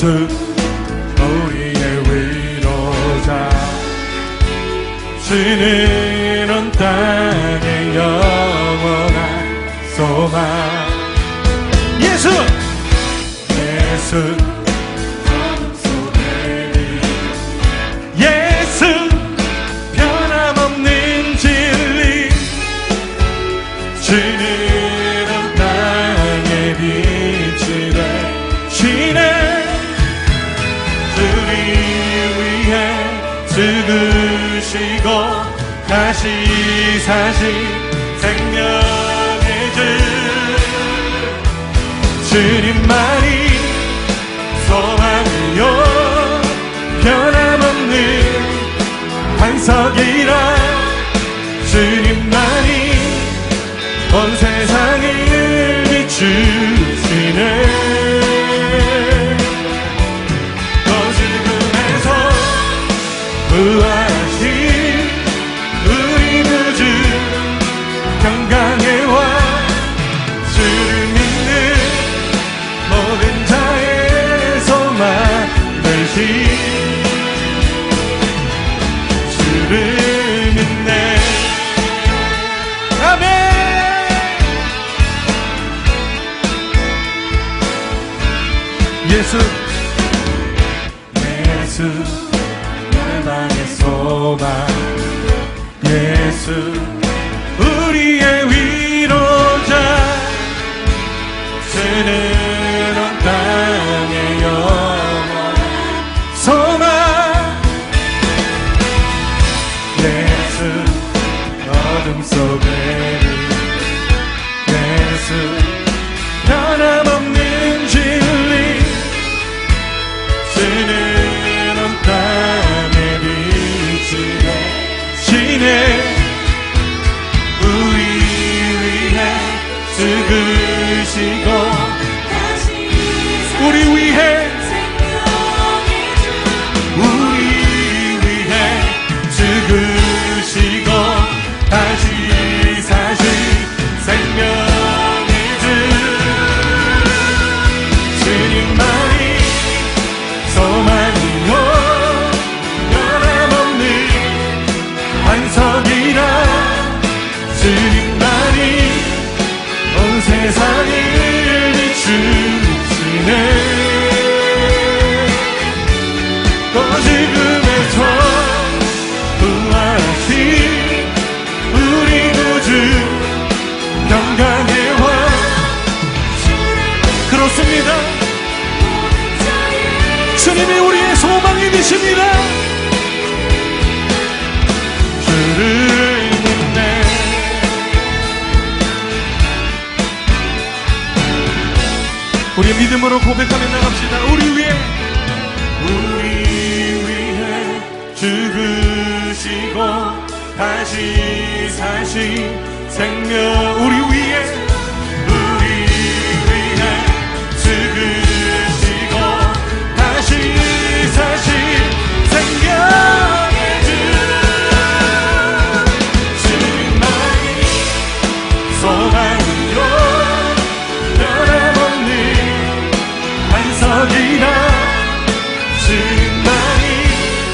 예수 우리의 위로자, 주는 온 땅의 영원한 소망. 예수 예수 변함없는 진리, 주는 온 땅의 빛이 되시네. 우리 위해 죽으시고 다시 사신 생명의 주, 주님만이 소망이요 변함없는 반석이라, 주님만이 온 세상을 비추시네. 어둠에서 부활하신 우리 구주 평강의 왕, 주를 믿는 모든 자의 소망 되신 주를 믿네. 아멘. 예수 열방의 소망, 예수 우리의 위로자, 주는 온 땅의 영원한 소망. 예수 어둠 속에 예수 변함없는 진리, 주는 온 땅의 빛이 되시네. 우리 위해 죽으시고 우리 위해 죽으시고 다시 사신 생명의 주, 주님만이 소망이요 변함없는 반석이라, 주님만이 온 세상을 비추시네. 죽음에서 부활하신 우리 구주 평강의 왕, 그렇습니다. 주님이 우리의 소망이 되십니다. 주를 믿네. 우리 믿음으로 고백하며 나갑시다. 우리 위해 죽으시고 다시 사신 생명, 우리 위해 죽으시고 다시 사신 생명의 주, 주님만이 소망이요 변함없는 반석이라, 주님만이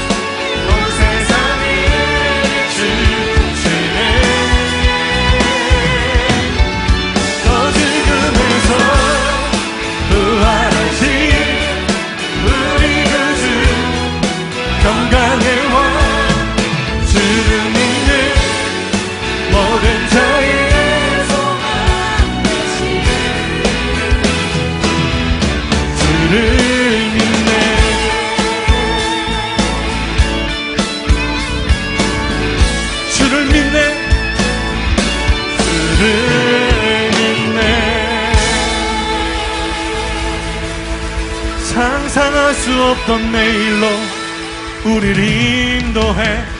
평강의 왕, 주를 믿는 모든 자의 소망 되신 주를 믿네. 주를 믿네. 주를 믿네. 상상할 수 없던 내일로 우리를 인도해